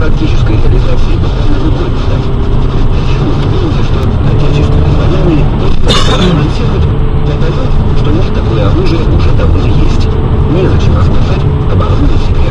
практической реализации буквально любой детали. Почему вы думаете, что отечественные военные просто анонсируют для того, что у них такое оружие уже давно есть? Незачем рассказать об оружии.